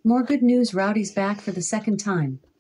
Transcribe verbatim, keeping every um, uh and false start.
More good news, Rowdy's back for the second time.